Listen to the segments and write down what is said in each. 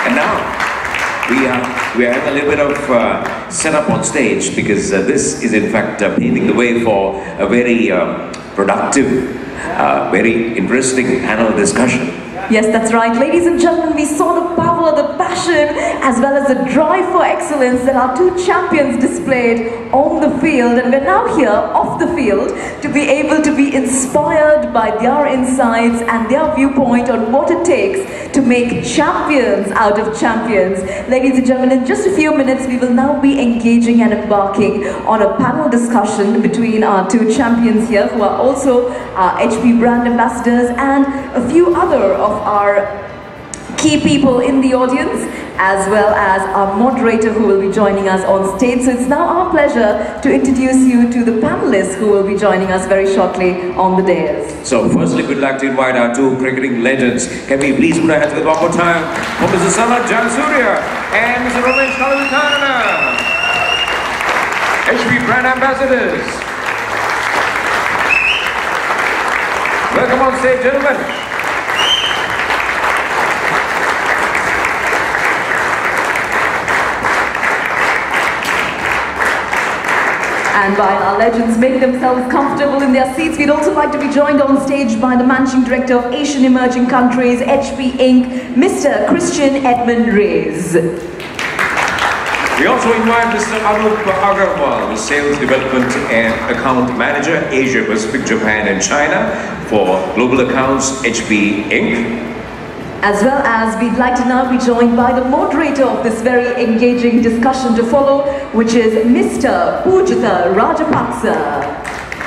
And now we are having a little bit of setup on stage, because this is in fact paving the way for a very productive, very interesting panel discussion. Yes, that's right. Ladies and gentlemen, we saw the power, the passion, as well as the drive for excellence that our two champions displayed on the field. And we're now here, off the field, to be able to be inspired by their insights and their viewpoint on what it takes to make champions out of champions. Ladies and gentlemen, in just a few minutes, we will now be engaging and embarking on a panel discussion between our two champions here, who are also our HP brand ambassadors, and a few other of our key people in the audience, as well as our moderator who will be joining us on stage. So it's now our pleasure to introduce you to the panelists who will be joining us very shortly on the dais. So firstly, we'd like to invite our two cricketing legends. Can we please put our hands together one more time for Mr. Sanath Jayasuriya and Mr. Romesh Kaluwitharna, HP brand ambassadors. Welcome on stage, gentlemen. And while our legends make themselves comfortable in their seats, we'd also like to be joined on stage by the Managing Director of Asian Emerging Countries, HP Inc., Mr. Christian Edmund Reyes. We also invite Mr. Anup Agrawal, the Sales Development and Account Manager, Asia Pacific, Japan and China for Global Accounts, HP Inc. As well as we'd like to now be joined by the moderator of this very engaging discussion to follow, which is Mr. Poojitha Rajapaksha.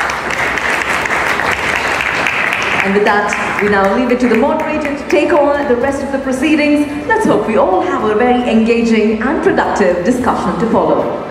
And with that, we now leave it to the moderator to take on the rest of the proceedings. Let's hope we all have a very engaging and productive discussion to follow.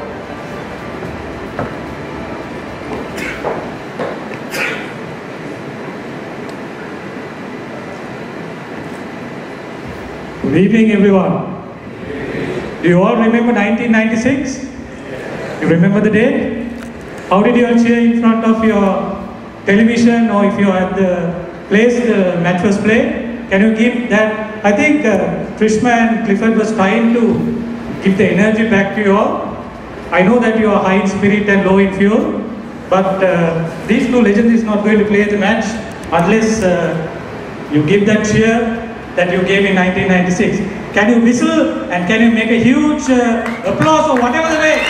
Good evening, everyone. Do you all remember 1996? You remember the date? How did you all cheer in front of your television, or if you are at the place the match was played? Can you give that? I think Trishma and Clifford was trying to give the energy back to you all. I know that you are high in spirit and low in fuel, but these two legends is not going to play the match unless you give that cheer that you gave in 1996. Can you whistle and can you make a huge applause or whatever the way?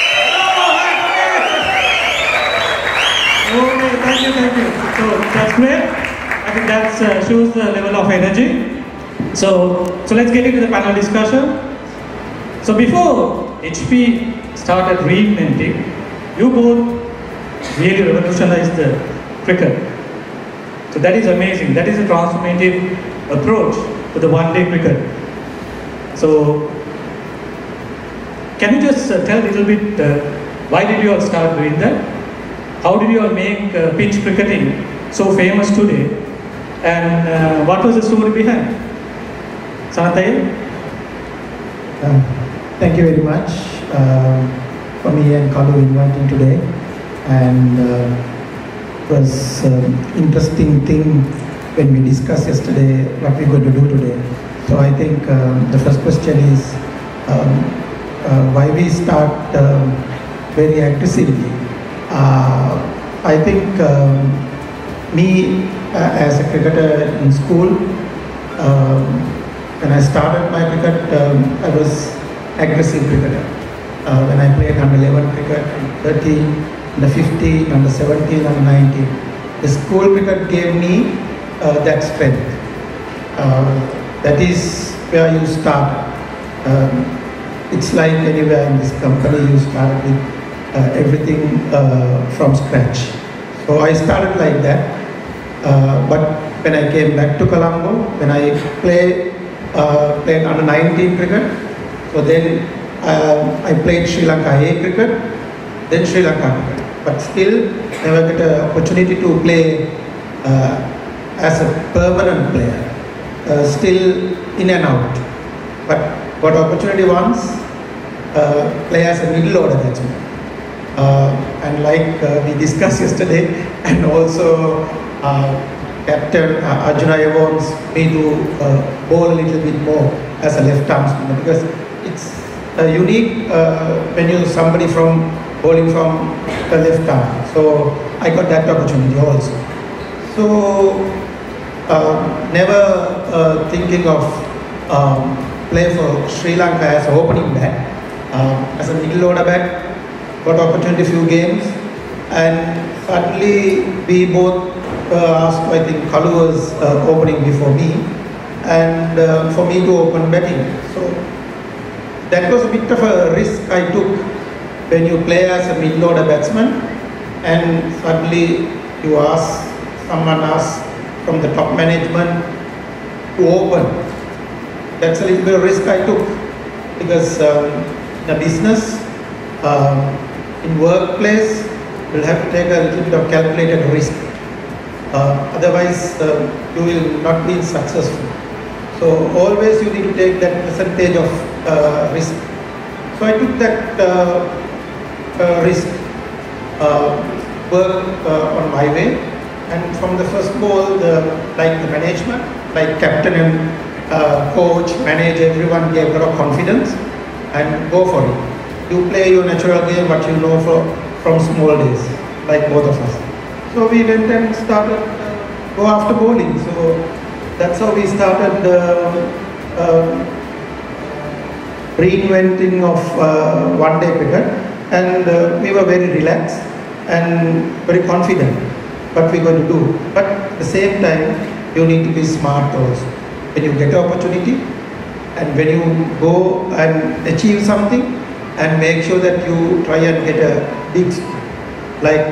Okay, thank you. So that's great. I think that shows the level of energy. So let's get into the panel discussion. So before HP started reinventing, you both really revolutionized the cricket. So that is amazing. That is a transformative approach to the one-day cricket. So can you just tell a little bit why did you all start doing that? How did you all make pitch cricketing so famous today? And what was the story behind? Sanath? Thank you very much for me and Kalu inviting today. And it was an interesting thing when we discussed yesterday what we're going to do today. So I think the first question is why we start very aggressively. I think me as a cricketer in school, when I started my cricket, I was aggressive cricketer. When I played under 11 cricket, 13, under 15, under 17, under 19. The school cricket gave me that strength. That is where you start. It's like anywhere in this company, you start with everything from scratch. So I started like that. But when I came back to Colombo, when I played under 19 cricket, so then I played Sri Lanka A cricket, then Sri Lanka cricket. But still, never get an opportunity to play as a permanent player, still in and out. But got opportunity once, play as a middle order batsman. And like we discussed yesterday, and also captain Arjuna wants me to bowl a little bit more as a left-arm spinner, because it's unique when you somebody from bowling from the left arm. So I got that opportunity also. So never thinking of play for Sri Lanka as opening bat. As a middle order bat, got opportunity few games, and suddenly we both asked, I think Kalu was opening before me, and for me to open batting. So that was a bit of a risk I took when you play as a middle order batsman, and suddenly someone asks from the top management to open. That's a little bit of risk I took, because in a business, in workplace, you'll have to take a little bit of calculated risk. Otherwise, you will not be successful. So always you need to take that percentage of risk. So I took that risk, work on my way, and from the first ball, like the management, like captain and coach, manager, everyone gave a lot of confidence, and go for it. You play your natural game, what you know from small days, like both of us. So we went and started go after bowling. So that's how we started reinventing of one-day cricket, and we were very relaxed and very confident what we're going to do. But at the same time, you need to be smart also. When you get an opportunity, and when you go and achieve something, and make sure that you try and get a big, like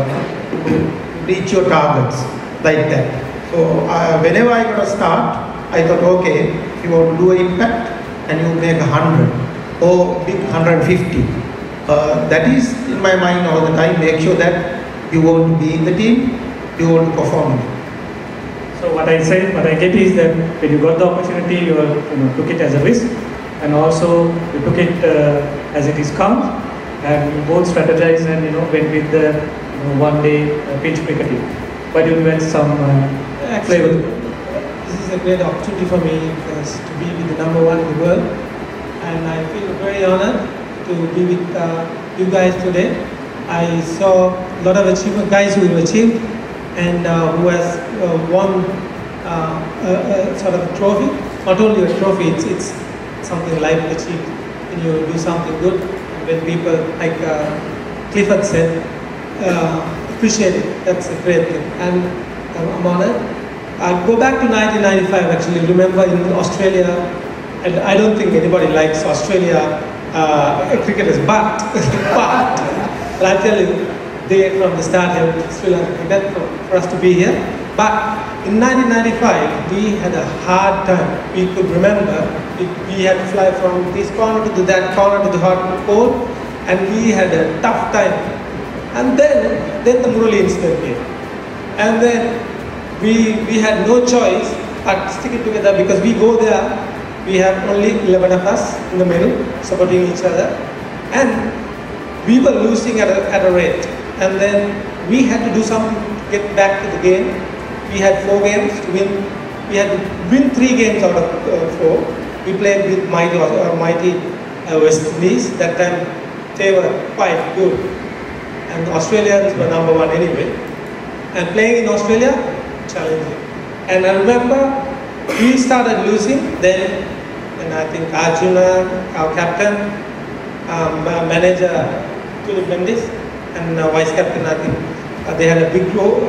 reach your targets, like that. So whenever I got a start, I thought, okay, if you want to do an impact and you make 100 or big 150, that is in my mind all the time. Make sure that you want to be in the team, you want to perform in it. So what I get is that when you got the opportunity, you took it as a risk, and also you took it as it is count, and you both strategized and went with the one-day pitch cricketing. But you went some flavor. This is a great opportunity for me because to be with the #1 in the world, and I feel very honored to be with you guys today. I saw a lot of guys who have achieved and who has won sort of a trophy. Not only a trophy, it's something life achieved. When you do something good, when people, like Clifford said, appreciate it. That's a great thing, and I'm honored. I'll go back to 1995 actually. Remember in Australia, and I don't think anybody likes Australia cricketers, but I tell you, they from the start have Sri Lanka cricket for us to be here. But in 1995, we had a hard time. We could remember, we had to fly from this corner to that corner to the hot pole, and we had a tough time. And then the Murali incident came. And then we had no choice but sticking together, because we go there, we have only 11 of us in the middle, supporting each other. And we were losing at a rate. And then we had to do something to get back to the game. We had 4 games to win. We had to win 3 games out of 4. We played with mighty West Indies. That time they were quite good. And the Australians were #1 anyway. And playing in Australia, challenging. And I remember we started losing then, and I think Arjuna, our captain, manager Tulip Mendis, and vice captain, I think they had a big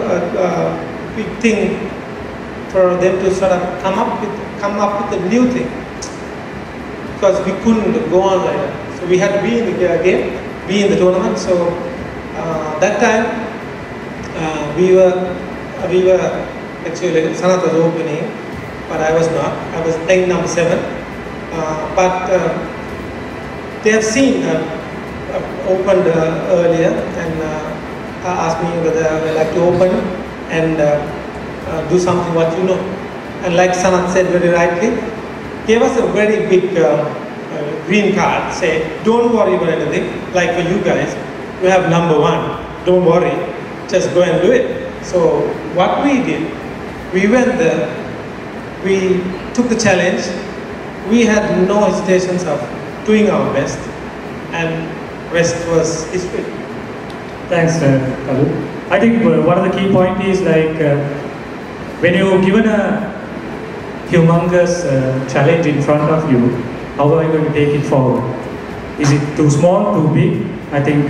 thing for them to sort of come up with a new thing, because we couldn't go on like that. So we had to be in the game, be in the tournament. So that time we were actually, Sanath was opening, but I was not. I was playing #7. But they have seen opened earlier, and asked me whether I would like to open and do something what you know. And like Sanath said very rightly, gave us a very big green card, say don't worry about anything, like for you guys, you have #1, don't worry, just go and do it. So what we did, We went there, we took the challenge, we had no hesitations of doing our best, and rest was history. Thanks, Kalu. I think one of the key points is like when you're given a humongous challenge in front of you, how are you going to take it forward? Is it too small, too big? I think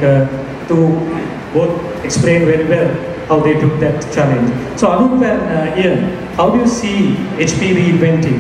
to both explain very well how they took that challenge. So Anup and Ian, how do you see HP reinventing?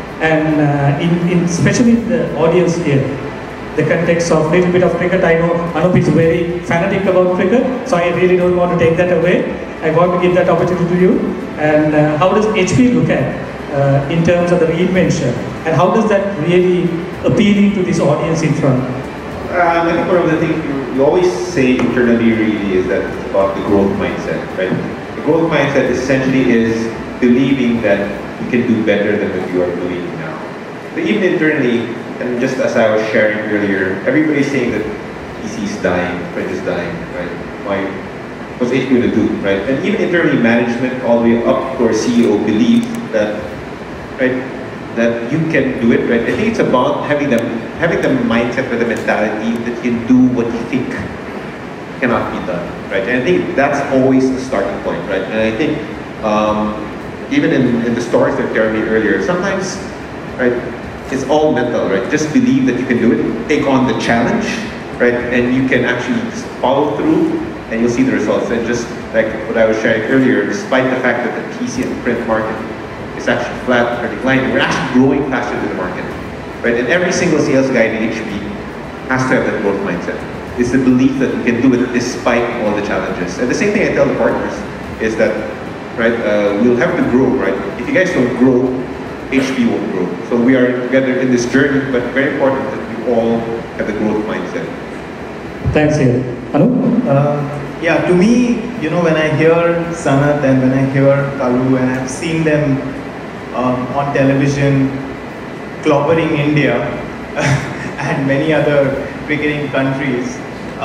And especially the audience here, the context of little bit of cricket. I know Anup is very fanatic about cricket, so I really don't want to take that away. I want to give that opportunity to you. And how does HP look at in terms of the reinvention, and how does that really appealing to this audience in front? I think one of the things you always say internally really is that it's about the growth mindset, right? The growth mindset essentially is believing that you can do better than what you are doing now. But even internally, and just as I was sharing earlier, everybody's saying that PC is dying, print is dying, right? What's HP going to do, right? And even internally, management all the way up to our CEO believes that, right, that you can do it, right? I think it's about having the mindset or the mentality that you can do what you think cannot be done, right? And I think that's always the starting point, right? And I think even in the stories that Jeremy earlier, sometimes, right, it's all mental, right? Just believe that you can do it, take on the challenge, right? And you can actually just follow through, and you'll see the results. And just like what I was sharing earlier, despite the fact that the PC and print market is actually flat or declining, we're actually growing faster than the market, right? And every single sales guy in HP has to have that growth mindset. It's the belief that we can do it despite all the challenges. And the same thing I tell the partners is that, right, we'll have to grow, right? If you guys don't grow, HP won't grow. So we are together in this journey, but very important that we all have the growth mindset. Thanks, Ian. Anup? Yeah, to me, you know, when I hear Sanath and when I hear Kalu, and I've seen them on television clobbering India and many other cricketing countries,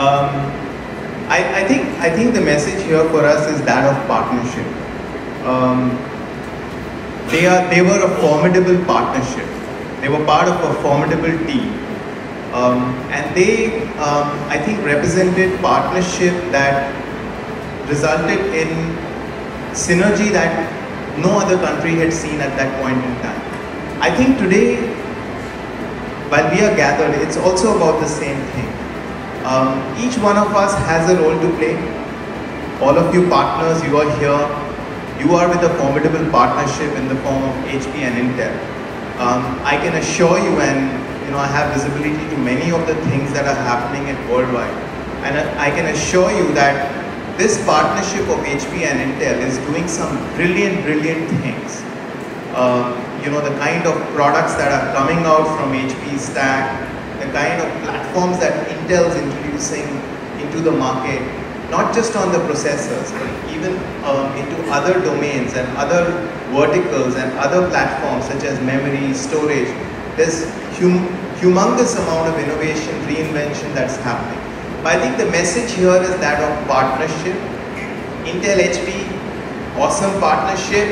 I think the message here for us is that of partnership. They were a formidable partnership. They were part of a formidable team. And they, I think, represented partnership that resulted in synergy that no other country had seen at that point in time. I think today, while we are gathered, it's also about the same thing. Each one of us has a role to play. All of you partners, you are here. You are with a formidable partnership in the form of HP and Intel. I can assure you, and you know, I have visibility to many of the things that are happening at worldwide, and I can assure you that this partnership of HP and Intel is doing some brilliant things. You know, the kind of products that are coming out from HP stack, the kind of platforms that Intel is introducing into the market, not just on the processors, but even into other domains and other verticals and other platforms such as memory, storage. There's humongous amount of innovation, reinvention that's happening. But I think the message here is that of partnership. Intel HP, awesome partnership,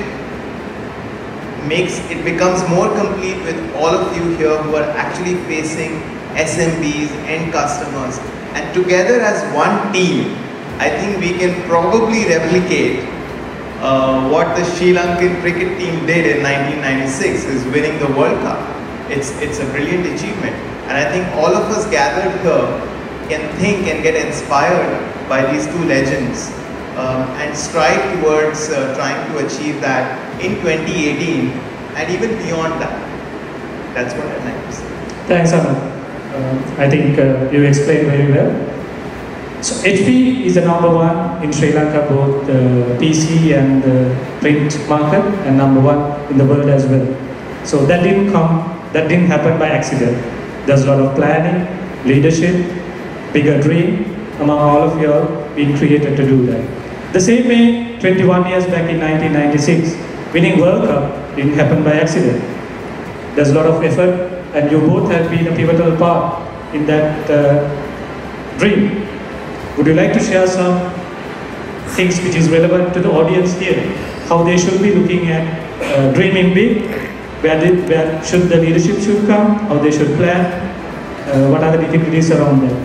becomes more complete with all of you here who are actually facing SMBs, end customers. And together as one team, I think we can probably replicate what the Sri Lankan cricket team did in 1996, is winning the World Cup. It's a brilliant achievement. And I think all of us gathered here can think and get inspired by these two legends and strive towards trying to achieve that in 2018 and even beyond that. That's what I'd like to say. Thanks, Anup. I think you explained very well. So HP is the number one in Sri Lanka, both the PC and the print market, and number one in the world as well. So that didn't happen by accident. There's a lot of planning, leadership, bigger dream among all of you all being created to do that. The same way, 21 years back in 1996, winning World Cup didn't happen by accident. There's a lot of effort, and you both have been a pivotal part in that dream. Would you like to share some things which is relevant to the audience here? how they should be looking at dreaming big, where should the leadership should come, how they should plan, what are the difficulties around that?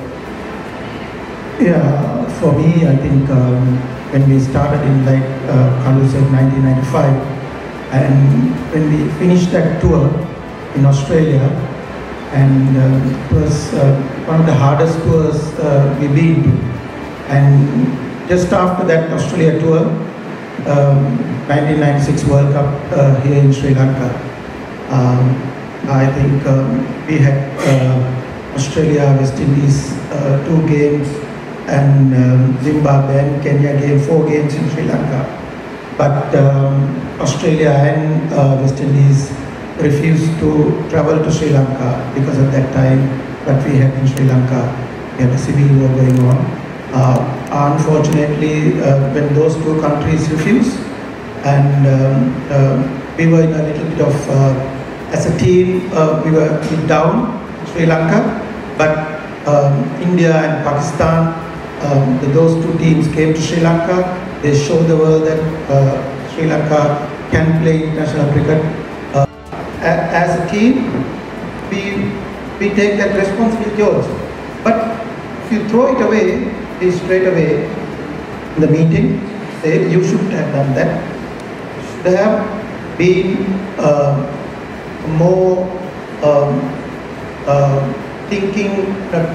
Yeah, for me, I think when we started in, like Kalu said, 1995, and when we finished that tour in Australia, and it was one of the hardest tours we've been to. And just after that Australia tour, 1996 World Cup here in Sri Lanka, I think we had Australia, West Indies 2 games, and Zimbabwe and Kenya gave 4 games in Sri Lanka. But Australia and West Indies refused to travel to Sri Lanka because at that time that we had in Sri Lanka, we had a civil war going on. Unfortunately, when those 2 countries refused, and we were in a little bit of, as a team, we were down Sri Lanka, but India and Pakistan, those 2 teams came to Sri Lanka. They showed the world that Sri Lanka can play international cricket. As a team, we take that responsibility also. But if you throw it away, straight away in the meeting, say you shouldn't have done that. You should have been more thinking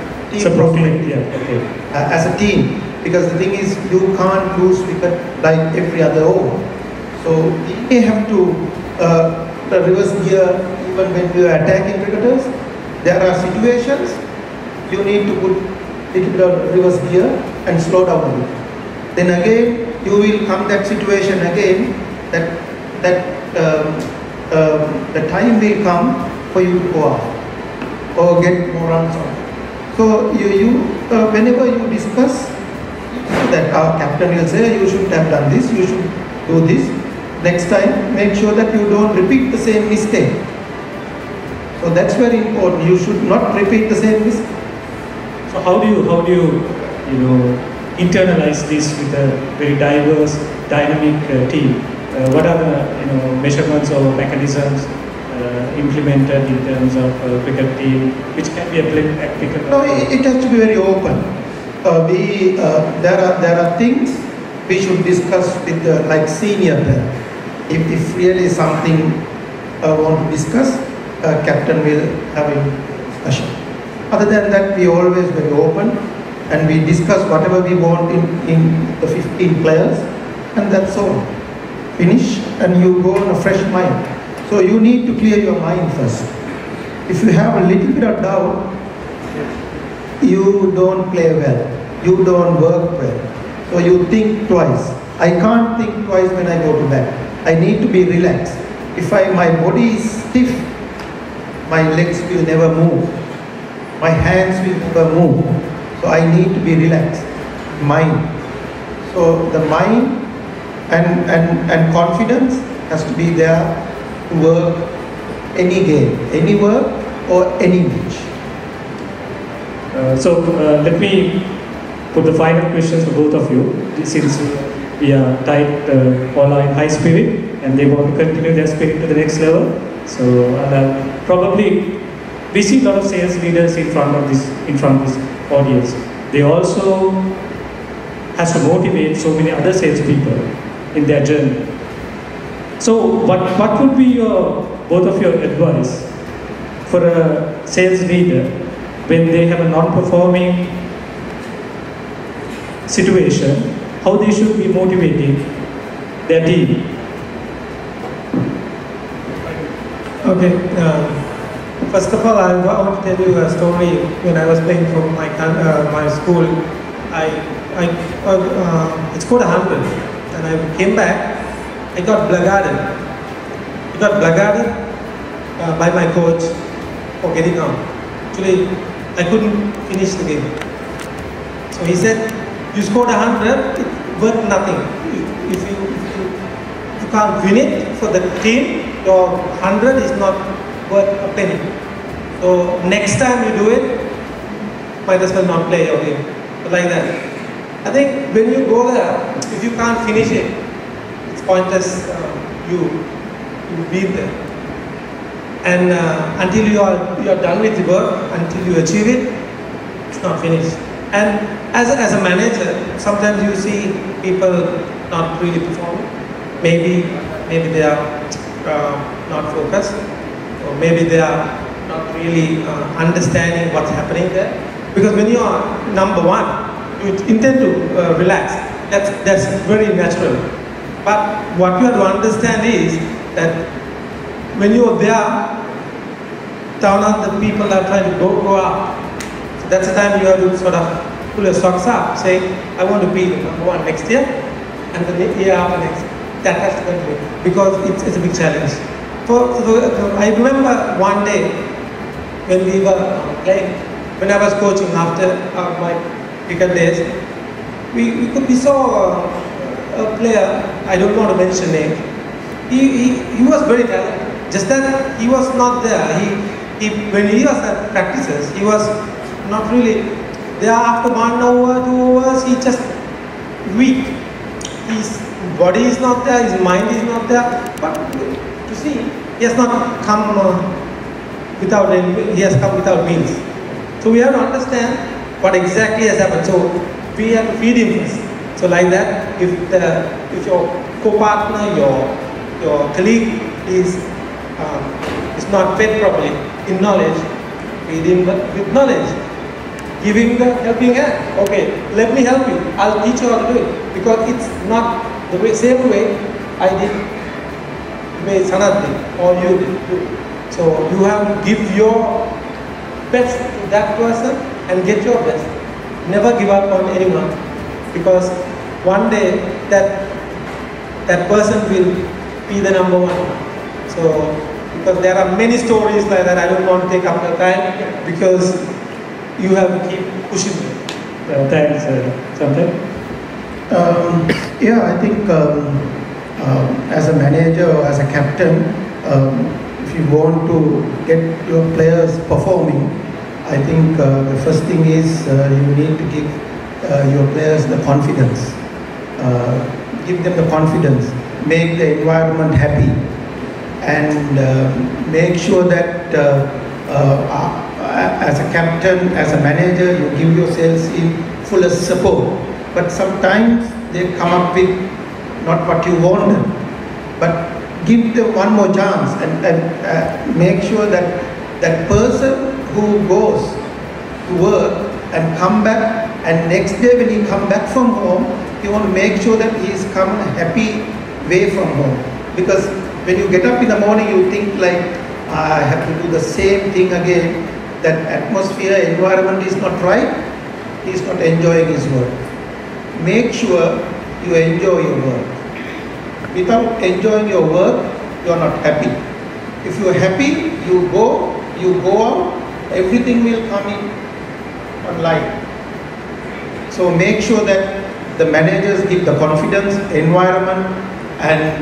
as a team. Because the thing is, you can't lose wicket like every other over. So you may have to reverse gear even when you are attacking cricketers. There are situations you need to put a little bit of reverse gear and slow down a bit. Then again, you will come that situation again that the time will come for you to go out or get more runs on. So whenever you discuss, that our captain will say, you should have done this, you should do this. Next time, make sure that you don't repeat the same mistake. So that's very important. You should not repeat the same mistake. So how do you internalize this with a very diverse, dynamic team? What are the measurements or mechanisms implemented in terms of cricket team, which can be applicable? No, it has to be very open. There are things we should discuss with like senior player. If really something I want to discuss, captain will have a discussion. Other than that, we always very open and we discuss whatever we want in the 15 players, and that's all. Finish and you go on a fresh mind. So you need to clear your mind first. If you have a little bit of doubt, you don't play well, you don't work well. So you think twice. I can't think twice when I go to bed. I need to be relaxed. If my body is stiff, my legs will never move. My hands will never move. So I need to be relaxed. Mind. So the mind and confidence has to be there to work any game, any work or any match. So let me put the final questions for both of you. Since we are tight, all are in high spirit and they want to continue their spirit to the next level. So probably we see a lot of sales leaders in front of this audience. They also has to motivate so many other salespeople in their journey. So what would be both of your advice for a sales leader when they have a non-performing situation, how they should be motivating their team? Okay, first of all, I want to tell you a story. When I was playing for my school, I scored 100, and I came back. I got blackguarded. I got blackguarded by my coach for getting out. Actually, I couldn't finish the game. So he said, "You scored 100, it's worth nothing. If you can't win it for the team, your 100 is not worth a penny. So next time you do it, might as well not play your game." But like that. I think when you go there, if you can't finish it, it's pointers you be there. And until you are done with the work, until you achieve it, it's not finished. And as a manager, sometimes you see people not really performing. Maybe they are not focused, or maybe they are not really understanding what's happening there. Because when you are number one, you intend to relax. That's very natural. But what you have to understand is that when you're there, down on the people that are trying to go up. So that's the time you have to sort of pull your socks up, say, I want to be the number one next year, and the year after next. That has to continue, because it's a big challenge. I remember one day when we were playing, when I was coaching after my cricket days, we saw a player, I don't want to mention name, he was very talented. Just that he was not there. When he was at practices, he was not really there. After 1 over, 2 overs, he just weak. His body is not there, his mind is not there. But to see, he has not come without he has come without means. So we have to understand what exactly has happened. So we have to feed him first. So like that, if your co-partner, your colleague is not fed properly in knowledge, feed him with knowledge. Give him the helping hand. Okay, let me help you. I'll teach you how to do it. Because it's not the same way I did, the way Sanath did, or you did. So you have to give your best to that person and get your best. Never give up on anyone. Because one day that person will be the number one. So, because there are many stories like that, I don't want to take up the time, because you have to keep pushing them. Thanks, Sanath. Yeah, I think as a manager or as a captain, if you want to get your players performing, I think the first thing is you need to give your players the confidence. Give them the confidence, make the environment happy, and make sure that as a captain, as a manager, you give your sales team fullest support. But sometimes they come up with not what you want them, but give them one more chance, and make sure that that person who goes to work and come back, and next day when he come back from home, you want to make sure that he is come happy way from home. Because when you get up in the morning, you think like, I have to do the same thing again. That atmosphere, environment is not right. He is not enjoying his work. Make sure you enjoy your work. Without enjoying your work, you are not happy. If you are happy, you go out, everything will come in online. So make sure that the managers give the confidence, environment, and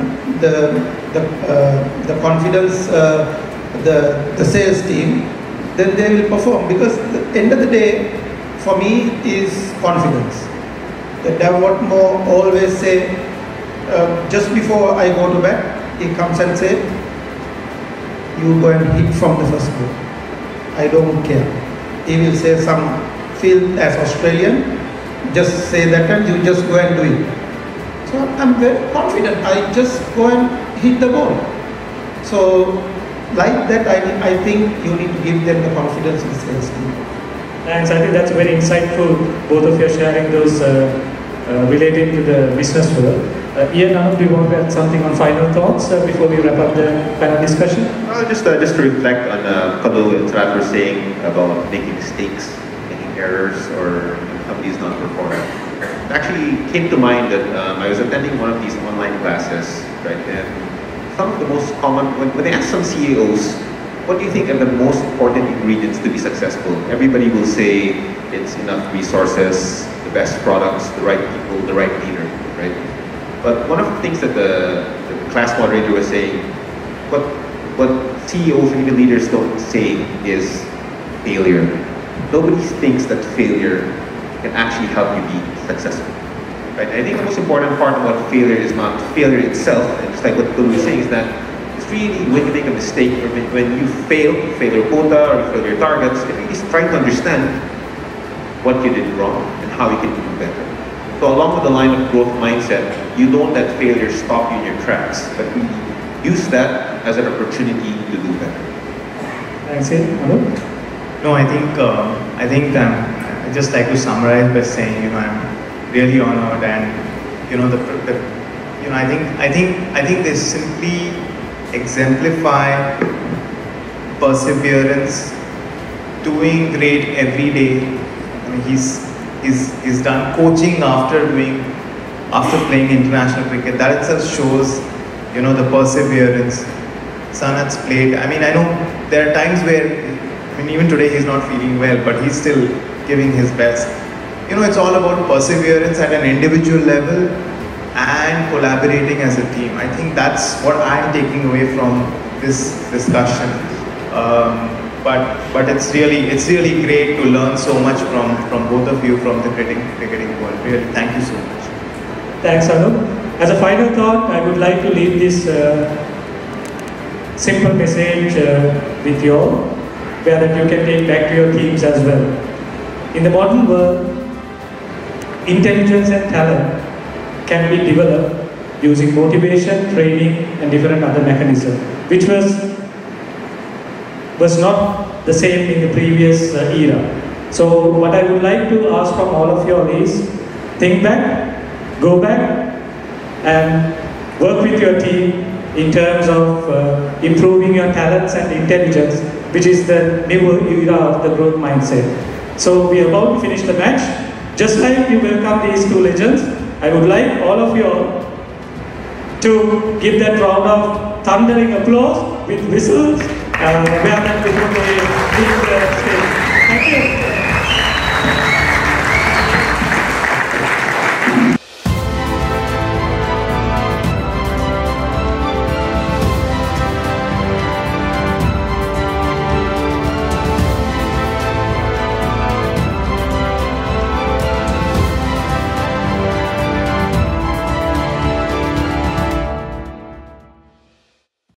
the confidence, the sales team, then they will perform. Because at the end of the day, for me, is confidence. That Davot Mo always say, just before I go to bed, he comes and say, you go and hit from the first ball. I don't care. He will say some field as Australian, just say that and you just go and do it. So I'm very confident. I just go and hit the ball. So like that, I think you need to give them the confidence in the sales team. Thanks. I think that's very insightful. Both of you are sharing those relating to the business world. Ian, Anup, do you want to add something on final thoughts before we wrap up the panel discussion? Just to reflect on Kalu and Sanath were saying about making mistakes, making errors, or companies not performing. It actually came to mind that I was attending one of these online classes, right? And some of the most common, when they ask some CEOs, what do you think are the most important ingredients to be successful? Everybody will say it's enough resources, the best products, the right people, the right leader, right? But one of the things that the class moderator was saying, what CEOs and even leaders don't say is failure. Nobody thinks that failure can actually help you be successful, right? And I think the most important part about failure is not failure itself, and just like what Kulu was saying, is that it's really when you make a mistake or when you fail your quota or you fail your targets, it really is trying to understand what you did wrong and how you can do better. So along with the line of growth mindset, you don't let failure stop you in your tracks, but really use that as an opportunity to do better. Thanks, Anup. No, I think I'd just like to summarize by saying, I'm really honored, and I think they simply exemplify perseverance, doing great every day. I mean, he's done coaching after playing international cricket. That itself shows, the perseverance. Sanath's played. I mean, I know there are times where, even today he's not feeling well, but he's still giving his best. It's all about perseverance at an individual level and collaborating as a team. I think that's what I'm taking away from this discussion. But it's really great to learn so much from both of you, from the cricketing world. Really, thank you so much. Thanks, Anup. As a final thought, I would like to leave this simple message with you all, where that you can take back to your teams as well. In the modern world, intelligence and talent can be developed using motivation, training, and different other mechanisms, which was not the same in the previous era. So what I would like to ask from all of you all is, think back, go back, and work with your team in terms of improving your talents and intelligence, which is the new era of the growth mindset. So we are about to finish the match. Just like you welcome these two legends, I would like all of you all to give that round of thundering applause with whistles, where that before they leave the stage.